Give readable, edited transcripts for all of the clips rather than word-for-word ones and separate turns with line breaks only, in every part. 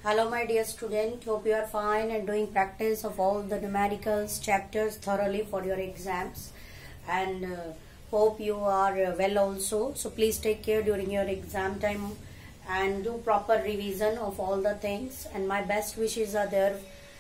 Hello my dear student, hope you are fine and doing practice of all the numericals chapters thoroughly for your exams, and hope you are well also. So please take care during your exam time and do proper revision of all the things, and my best wishes are there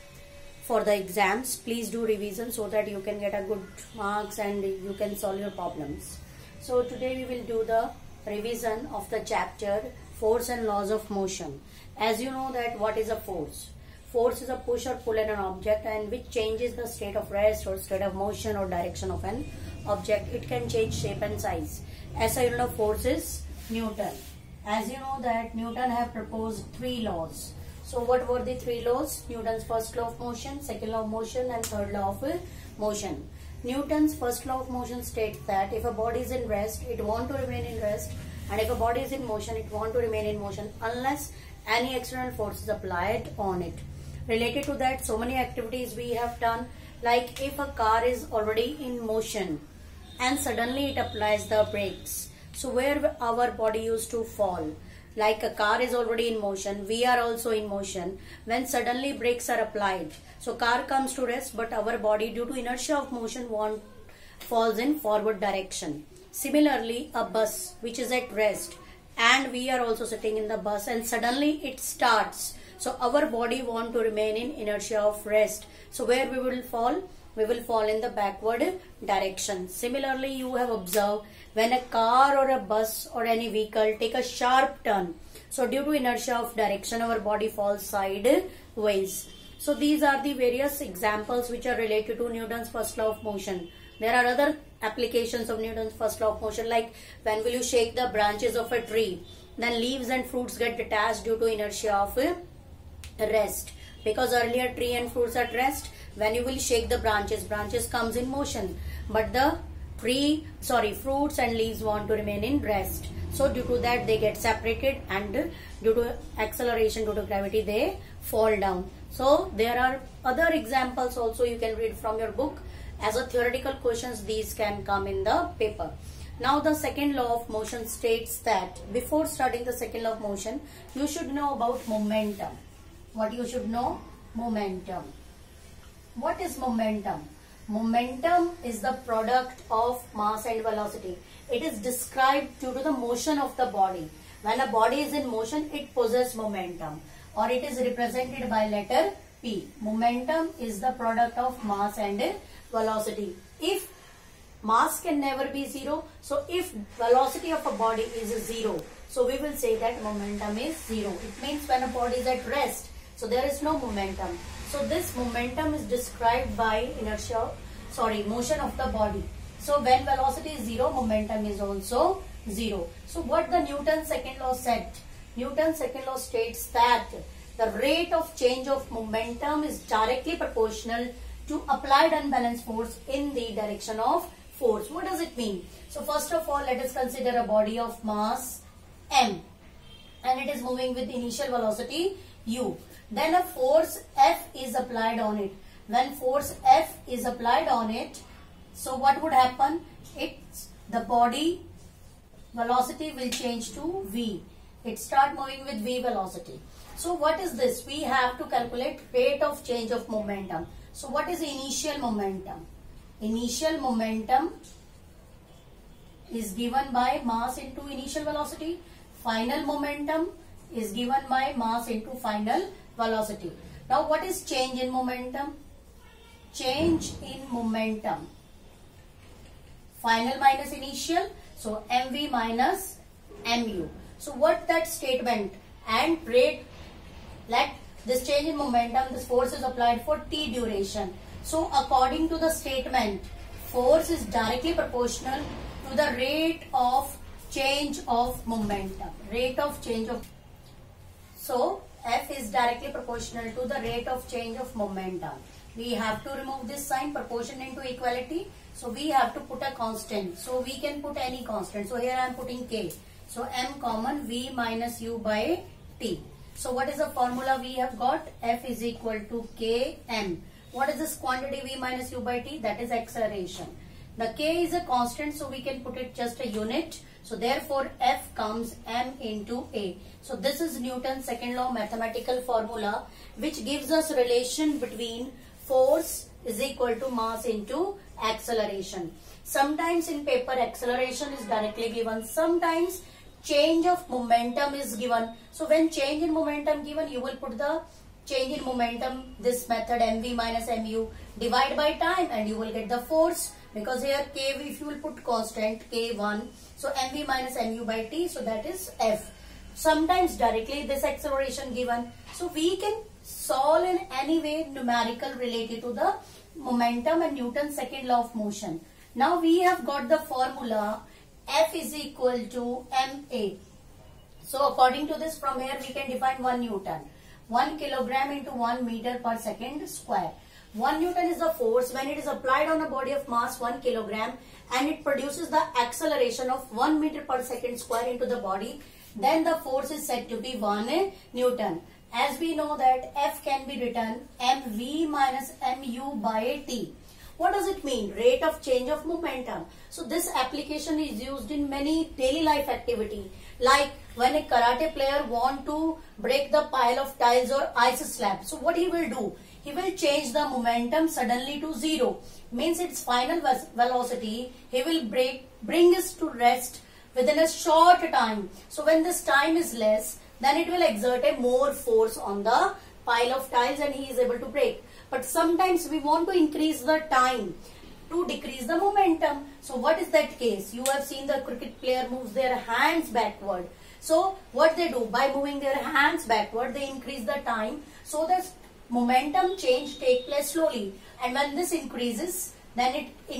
for the exams. Please do revision so that you can get a good marks and you can solve your problems. So today we will do the revision of the chapter Force and Laws of Motion. As you know that what is a force? Force is a push or pull at an object and which changes the state of rest or state of motion or direction of an object. It can change shape and size. SI unit of force is Newton. As you know that Newton have proposed 3 laws. So what were the 3 laws? Newton's first law of motion, second law of motion and third law of motion. Newton's first law of motion states that if a body is in rest, it want to remain in rest, and if a body is in motion, it want to remain in motion unless any external force is applied on it. Related to that, so many activities we have done, like if a car is already in motion and suddenly it applies the brakes, so where our body used to fall. Like a car is already in motion, we are also in motion. When suddenly brakes are applied, so car comes to rest, but our body due to inertia of motion falls in forward direction. Similarly, a bus which is at rest and we are also sitting in the bus and suddenly it starts. So our body want to remain in inertia of rest. So where we will fall? We will fall in the backward direction. Similarly, you have observed when a car or a bus or any vehicle take a sharp turn. So due to inertia of direction, our body falls sideways. So these are the various examples which are related to Newton's first law of motion. There are other applications of Newton's first law of motion, like when will you shake the branches of a tree, then leaves and fruits get detached due to inertia of rest. Because earlier tree and fruits at rest, when you will shake the branches comes in motion, but the fruits and leaves want to remain in rest. So due to that they get separated, and due to acceleration, due to gravity, they fall down. So there are other examples also you can read from your book. As a theoretical questions, these can come in the paper. Now the second law of motion states that before starting the second law of motion, you should know about momentum. What you should know? Momentum. What is momentum? Momentum is the product of mass and velocity. It is described due to the motion of the body. When a body is in motion, it possesses momentum, or it is represented by letter P. Momentum is the product of mass and velocity. If mass can never be 0, so if velocity of a body is 0, so we will say that momentum is 0. It means when a body is at rest, so there is no momentum. So this momentum is described by motion of the body. So when velocity is 0, momentum is also 0. So what the Newton's second law said? Newton's second law states that the rate of change of momentum is directly proportional to applied unbalanced force in the direction of force. What does it mean? So first of all, let us consider a body of mass m, and it is moving with initial velocity u. Then a force F is applied on it. When force F is applied on it, so what would happen? The body velocity will change to v. It start moving with v velocity. So what is this? We have to calculate rate of change of momentum. So what is initial momentum? Initial momentum is given by mass into initial velocity. Final momentum is given by mass into final velocity. Now what is change in momentum? Change in momentum. Final minus initial. So mv minus mu. So what that statement? And rate, let this change in momentum, this force is applied for t duration. So according to the statement, force is directly proportional to the rate of change of momentum. Rate of change of. So F is directly proportional to the rate of change of momentum. We have to remove this sign, proportion into equality. So we have to put a constant. So we can put any constant. So here I am putting k. So m common, v minus u by t. So what is the formula we have got? F is equal to km. What is this quantity v minus u by t? That is acceleration. The k is a constant, so we can put it just a unit. So therefore F comes m into A. So this is Newton's second law mathematical formula, which gives us relation between force is equal to mass into acceleration. Sometimes in paper acceleration is directly given, sometimes change of momentum is given. So when change in momentum given, you will put the change in momentum, this method mv minus mu, divide by time and you will get the force, because here k, if you will put constant k1, so mv minus mu by t, so that is F. Sometimes directly this acceleration given. So we can solve in any way numerical related to the momentum and Newton's second law of motion. Now we have got the formula F is equal to ma. So according to this, from here we can define 1 Newton. 1 kilogram into 1 meter per second square. 1 Newton is the force when it is applied on a body of mass 1 kilogram and it produces the acceleration of 1 meter per second square into the body. Then the force is said to be 1 Newton. As we know that F can be written mv minus mu by t. What does it mean? Rate of change of momentum. So this application is used in many daily life activity, like when a karate player want to break the pile of tiles or ice slab. So what he will do? He will change the momentum suddenly to 0. Means its final velocity, he will bring it to rest within a short time. So when this time is less, then it will exert a more force on the pile of tiles and he is able to break. But sometimes we want to increase the time to decrease the momentum. So what is that case? You have seen the cricket player moves their hands backward. So what they do? By moving their hands backward, they increase the time so that momentum change take place slowly. And when this increases, then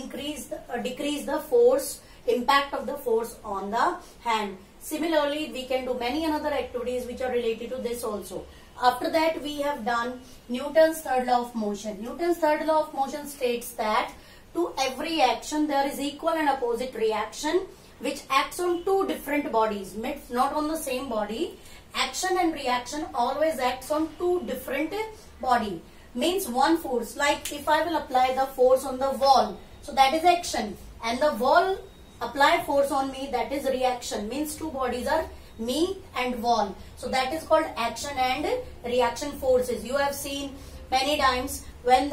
it decrease the force, impact of the force on the hand. Similarly, we can do many other activities which are related to this also. After that, we have done Newton's third law of motion. Newton's third law of motion states that to every action there is equal and opposite reaction which acts on two different bodies, not on the same body. Action and reaction always acts on two different body. Means one force, like if I will apply the force on the wall, so that is action, and the wall apply force on me, that is reaction. Means two bodies are me and wall. So that is called action and reaction forces. You have seen many times when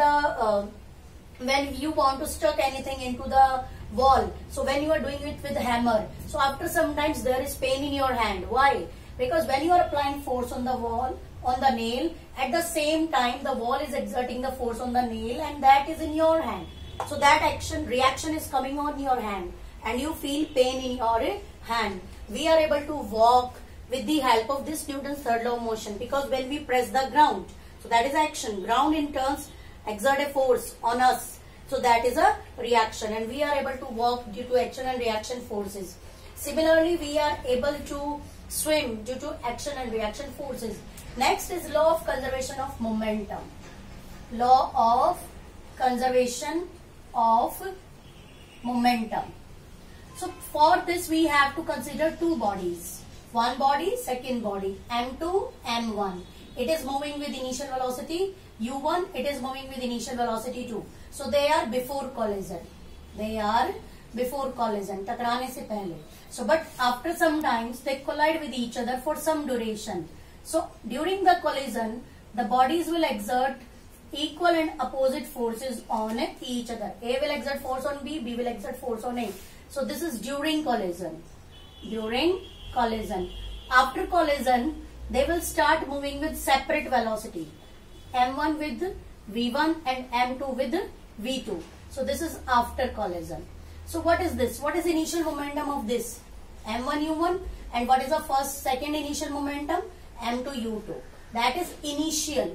you want to stuck anything into the wall. So when you are doing it with hammer, so after sometimes there is pain in your hand. Why? Because when you are applying force on the wall, on the nail, at the same time the wall is exerting the force on the nail and that is in your hand. So that reaction is coming on your hand and you feel pain in your hand. We are able to walk with the help of this Newton's third law of motion, because when we press the ground, so that is action. Ground in turn exert a force on us. So that is a reaction and we are able to walk due to action and reaction forces. Similarly, we are able to swim due to action and reaction forces. Next is law of conservation of momentum. Law of conservation of momentum. So for this we have to consider two bodies. One body, second body, m2, m1. It is moving with initial velocity u1, it is moving with initial velocity 2. So they are before collision. They are before collision, टकराने से पहले. So but after some times they collide with each other for some duration. So during the collision, the bodies will exert equal and opposite forces on each other. A will exert force on B, B will exert force on A. So this is during collision. During collision. After collision, they will start moving with separate velocity. M1 with V1 and M2 with V2. So this is after collision. So what is this? What is initial momentum of this? M1 U1, and what is the second initial momentum? M2 U2. That is initial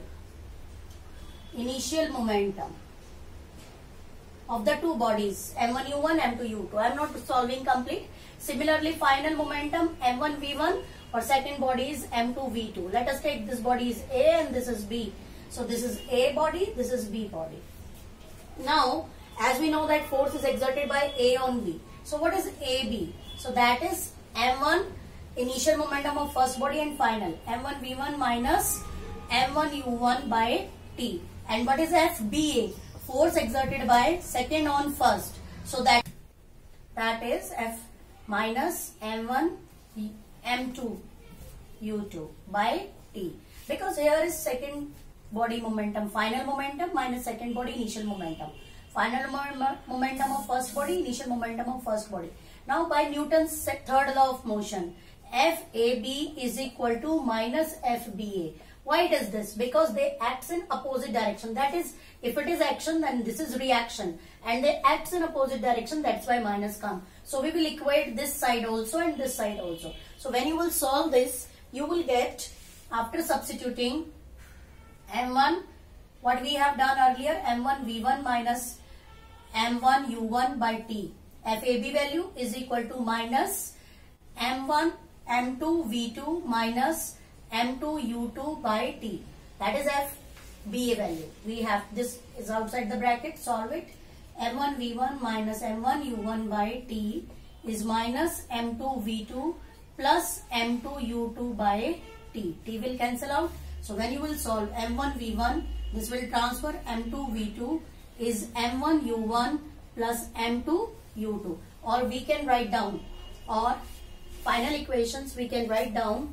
momentum of the two bodies, M1 U1, M2 U2. I am not solving complete. Similarly, final momentum M1 V1 or second body is M2 V2. Let us take this body is A and this is B. So this is A body, this is B body. Now, as we know that force is exerted by A on B. So what is AB? So that is M1 initial momentum of first body and final. M1 V1 minus M1 U1 by T. And what is FBA? Force exerted by second on first. So that is minus m1 m2 u2 by t, because here is second body momentum, final momentum minus second body initial momentum, final momentum of first body, initial momentum of first body. Now by Newton's third law of motion, FAB is equal to minus FBA. Why it is this? Because they act in opposite direction. That is, if it is action, then this is reaction, and they act in opposite direction. That's why minus come. So we will equate this side also and this side also. So when you will solve this, you will get, after substituting m1, what we have done earlier, m1 v1 minus m1 u1 by t. FAB value is equal to minus m1 m2 v2 minus m2 u2 by t. That is FBA value. We have, this is outside the bracket, solve it. m1 v1 minus m1 u1 by t is minus m2 v2 plus m2 u2 by t. T will cancel out. So when you will solve m1 v1, this will transfer m2 v2 is m1 u1 plus m2 u2. Or we can write down, or final equations we can write down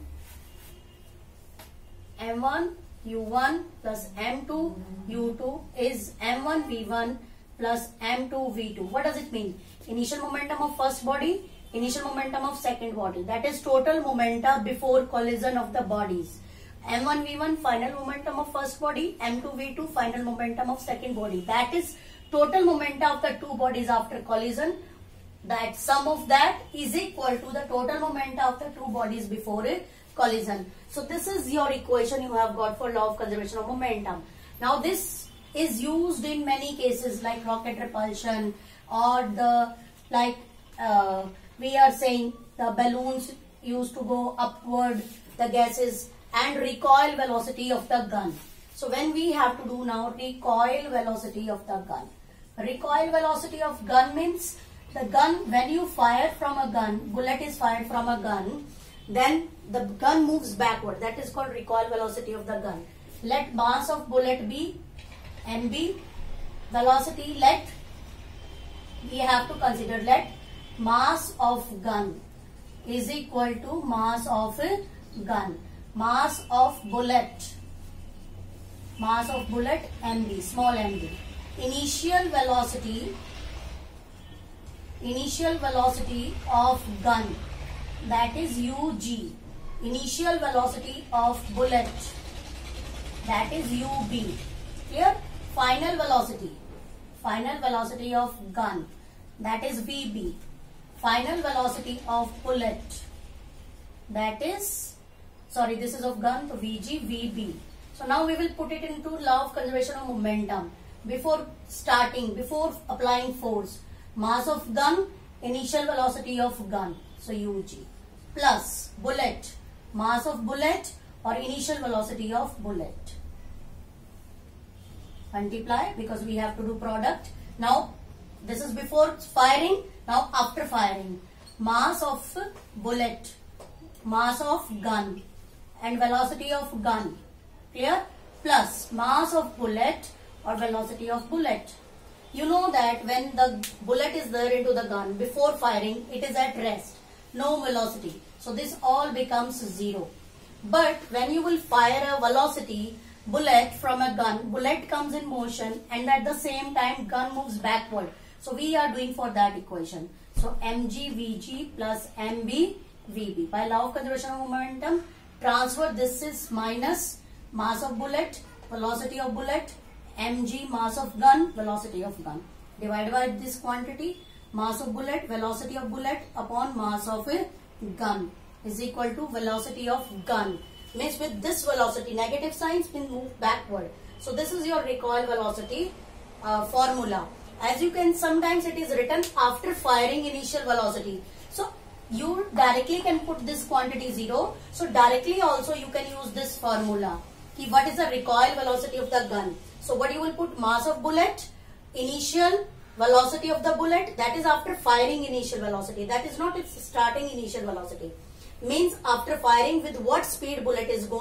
m1 u1 plus m2 u2 is m1 v1 plus m2 v2. What does it mean? Initial momentum of first body, initial momentum of second body. That is total momenta before collision of the bodies. m1 v1 final momentum of first body, m2 v2 final momentum of second body. That is total momenta of the two bodies after collision. That sum of that is equal to the total momenta of the two bodies before a collision. So this is your equation you have got for law of conservation of momentum. Now this is used in many cases like rocket repulsion, or the we are saying the balloons used to go upward, the gases, and recoil velocity of the gun. So when we have to do now recoil velocity of the gun. Recoil velocity of gun means the gun, when you fire from a gun, bullet is fired from a gun, then the gun moves backward. That is called recoil velocity of the gun. Let mass of bullet be mb, velocity let, we have to consider, let mass of gun is equal to mass of a gun. Mass of bullet mb, small mb. Initial velocity of gun, that is ug. Initial velocity of bullet, that is ub. Clear? Final velocity of gun, that is vb. Final velocity of bullet, that is, sorry, this is of gun, so vg, vb. So now we will put it into law of conservation of momentum. Before applying force, mass of gun, initial velocity of gun, so ug, plus bullet, mass of bullet or initial velocity of bullet. Multiply, because we have to do product. Now this is before firing, now after firing. Mass of bullet, mass of gun, and velocity of gun. Clear? Plus mass of bullet or velocity of bullet. You know that when the bullet is there into the gun, before firing, it is at rest, no velocity. So this all becomes 0. But when you will fire a velocity bullet from a gun, bullet comes in motion, and at the same time gun moves backward. So we are doing for that equation. So mg vg plus mb vb. By law of conservation of momentum, transfer this is minus mass of bullet, velocity of bullet, mg mass of gun, velocity of gun, divided by this quantity, mass of bullet, velocity of bullet upon mass of a gun is equal to velocity of gun. Means with this velocity, negative signs will move backward. So this is your recoil velocity formula. As you can, sometimes it is written after firing initial velocity. So you directly can put this quantity 0. So directly also you can use this formula. What is the recoil velocity of the gun? So what you will put, mass of bullet, initial velocity of the bullet, that is after firing initial velocity. That is not its starting initial velocity. Means after firing, with what speed bullet is going,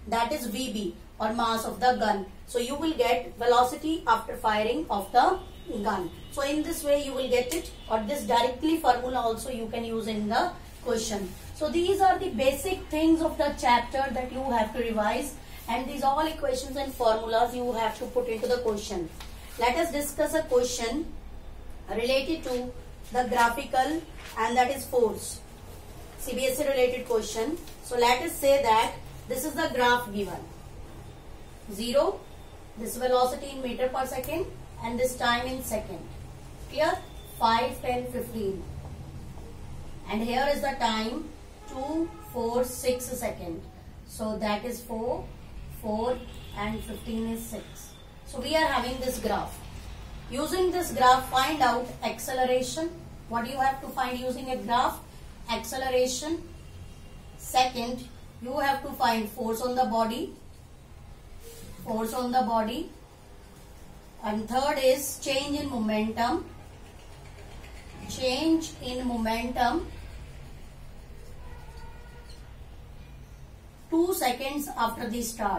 that is VB or mass of the gun. So you will get velocity after firing of the gun. So in this way you will get it, or this directly formula also you can use in the question. So these are the basic things of the chapter that you have to revise, and these all equations and formulas you have to put into the question. Let us discuss a question related to the graphical, and that is force. CBSE related question. So let us say that this is the graph given. 0, this velocity in meter per second, and this time in second. Clear? 5, 10, 15. And here is the time 2, 4, 6 second. So that is 4, 4 and 15 is 6. So we are having this graph. Using this graph, find out acceleration. What do you have to find using a graph? Acceleration. Second, you have to find force on the body. Force on the body. And third is change in momentum. Change in momentum 2 seconds after the start.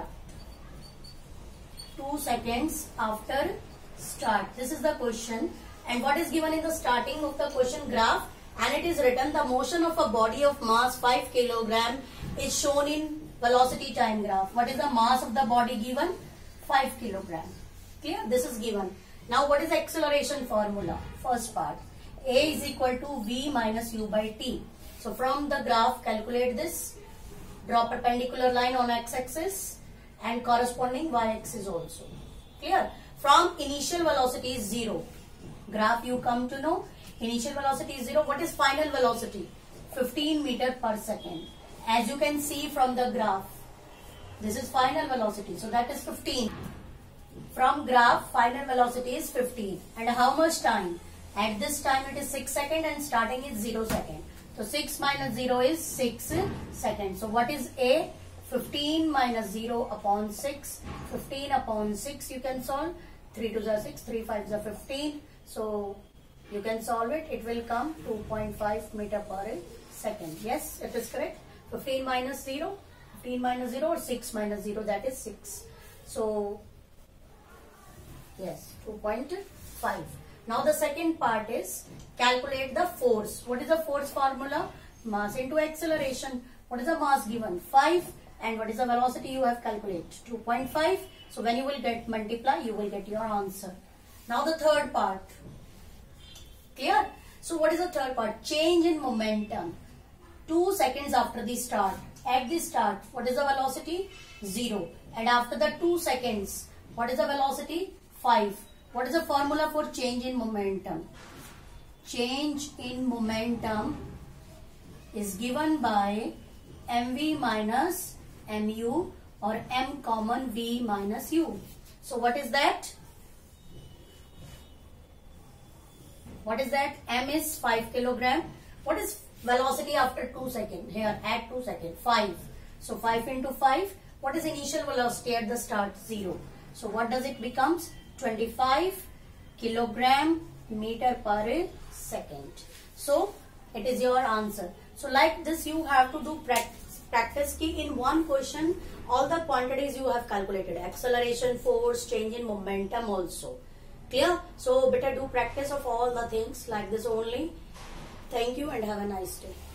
2 seconds after start. This is the question, and what is given in the starting of the question graph, and it is written the motion of a body of mass 5 kg is shown in velocity time graph. What is the mass of the body given? 5 kg. Clear? This is given. Now what is the acceleration formula? First part. A is equal to V minus U by T. So from the graph calculate this. Draw perpendicular line on x-axis and corresponding y-axis also. Clear? From initial velocity is 0. Graph you come to know. Initial velocity is 0. What is final velocity? 15 meter per second. As you can see from the graph, this is final velocity. So that is 15. From graph, final velocity is 15. And how much time? At this time it is 6 seconds and starting is 0 second. So 6 minus 0 is 6 seconds. So what is A? 15 minus 0 upon 6. 15 upon 6 you can solve. 3 2s are 6, 3 5s are 15. So you can solve it. It will come 2.5 meter per second. Yes, it is correct. 15 minus 0. 15 minus 0 or 6 minus 0, that is 6. So yes, 2.5. Now the second part is calculate the force. What is the force formula? Mass into acceleration. What is the mass given? 5. And what is the velocity you have calculated? 2.5. So when you will get multiply, you will get your answer. Now the third part. Clear? So what is the third part? Change in momentum. 2 seconds after the start. At the start, what is the velocity? 0. And after the 2 seconds, what is the velocity? 5. What is the formula for change in momentum? Change in momentum is given by mv minus mu, or m common v minus u. So what is that? What is that? M is 5 kg. What is velocity after 2 seconds? Here at 2 seconds, 5. So 5 into 5. What is initial velocity at the start? 0. So what does it becomes? 25 kilogram meter per second. So it is your answer. So like this you have to do practice key in one question. All the quantities you have calculated. Acceleration, force, change in momentum also. Clear? So better do practice of all the things like this only. Thank you and have a nice day.